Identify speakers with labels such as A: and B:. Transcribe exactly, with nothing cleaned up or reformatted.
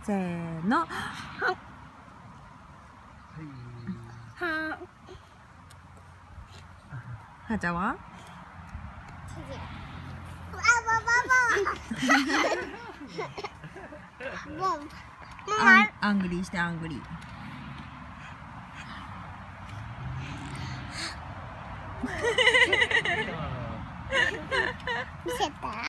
A: せーの。はーちゃんはアン、アングリーしてアングリー。
B: 見せた。